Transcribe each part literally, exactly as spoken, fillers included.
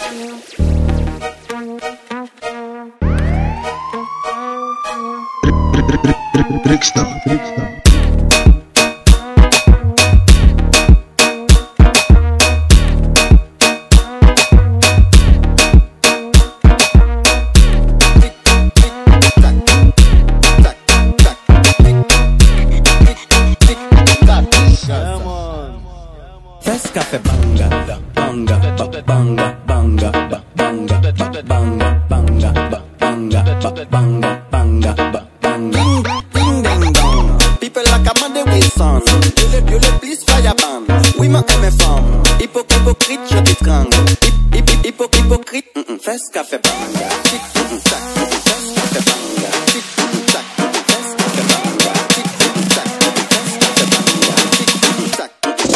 Triixstar, Triixstar. Fess cafe banga, banga, banga, banga, banga, banga, banga, banga, banga, banga, banga, banga. Ding ding dong. People like a man de Wilson. You le, you le please fire ban. Oui ma M F M. Hypocrite, hypocrite, je t'étrangle. Hip, hip, hip, hypocrite. Fess cafe banga. Tic tic tac. Fess cafe banga. Tic tic tac. Fess cafe banga. Tic tic tac. Fess cafe banga. Tic tic tac.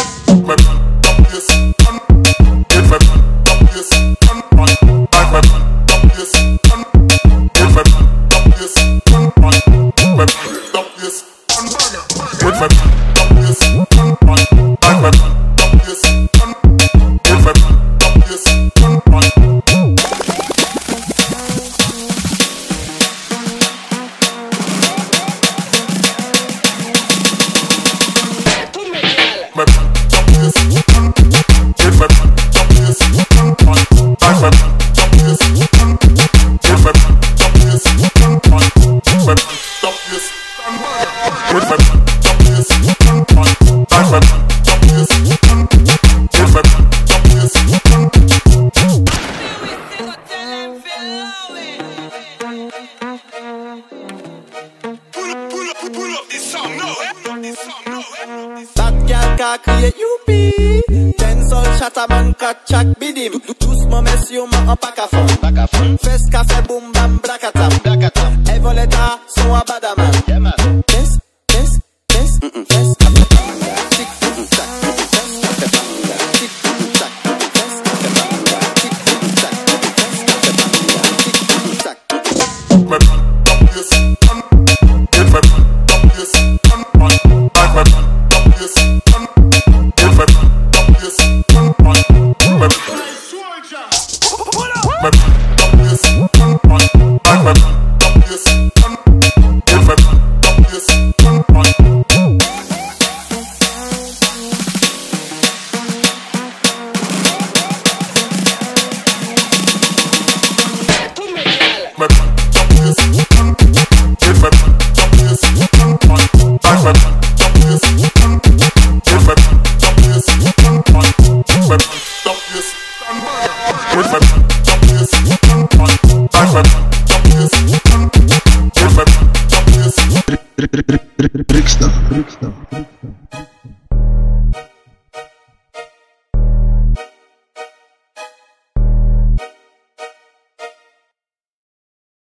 Bad girl ka kriye youpi. Ten sol chataman ka chak bidim. Doucement messieurs man en pack à fond. Fess café boom bam blakatam. Hey voleta son a badaman. Fess, fess, fess, fess café banga. Tic tic tac. Fess café banga. Tic tic tac. Fess café banga. Tic tic tac. Fess café banga. Tic tic tac. Triixstar, Triixstar.